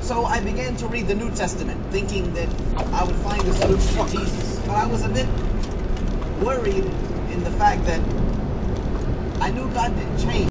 So I began to read the New Testament, thinking that I would find the solution in Jesus. But I was a bit worried in the fact that I knew God didn't change.